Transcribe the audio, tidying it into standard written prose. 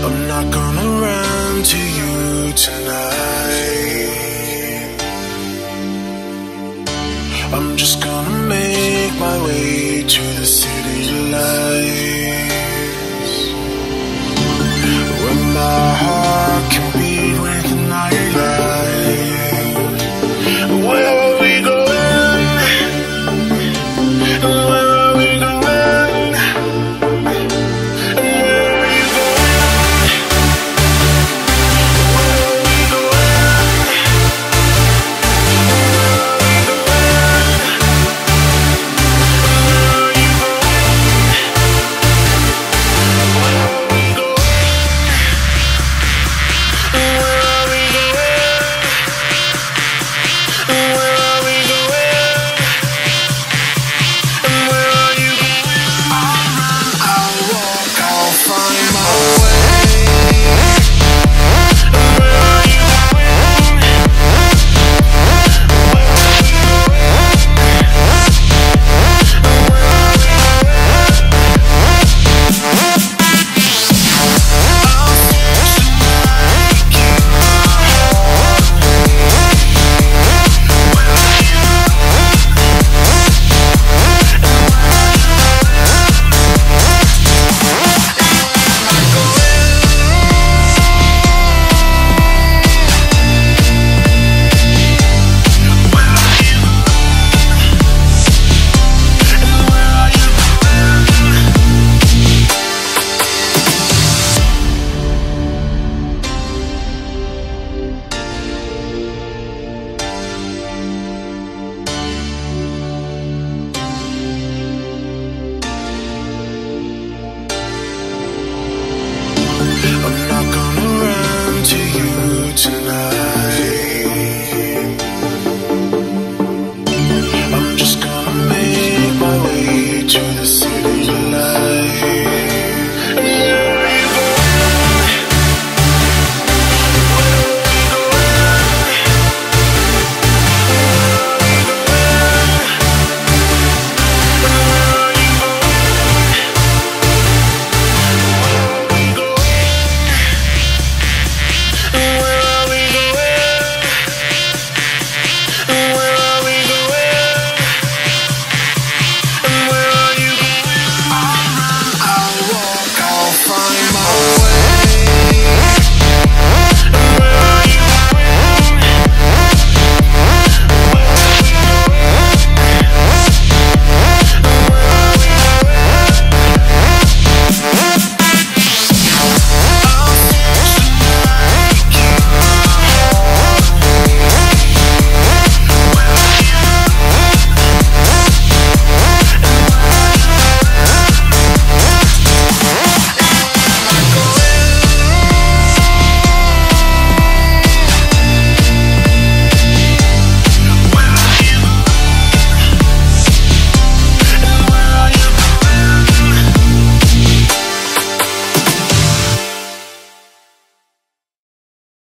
I'm not gonna run to you tonight. I'm just gonna make my way to the city lights, where my heart can beat with the nightlight. Where are we going? Where are we going? Where are you going? Where are we going? I'm not gonna run to you tonight. I'm just gonna make my way to the city light.